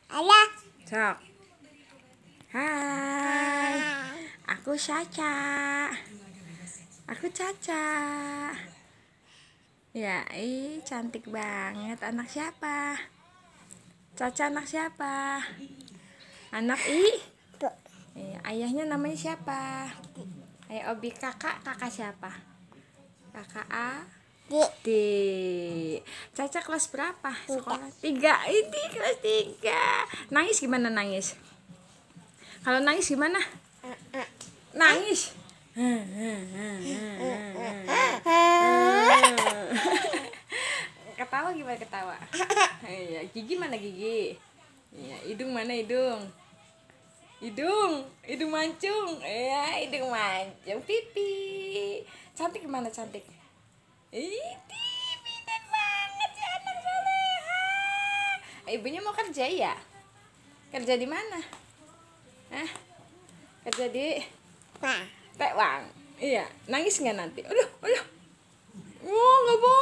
Halo. Sok. Hai. Aku Caca. Aku Caca. Ya, cantik banget. Anak siapa? Caca anak siapa? Anak ayahnya namanya siapa? Ayah Obi kakak siapa? Kakak A. D. Caca kelas berapa? Sekolah 3. Ini kelas 3. Nangis gimana nangis? Kalau nangis gimana? Nangis. Ketawa gimana ketawa? Iya, gigi mana gigi? Iya, hidung mana hidung? Hidung mancung. Iya, hidung mancung. Pipi. Cantik gimana cantik? Pintar banget ya anak soleha. Ibunya mau kerja ya? Kerja di mana? Hah? Kerja di Tewang. Iya, nangis nggak nanti? Aduh. Nggak boleh.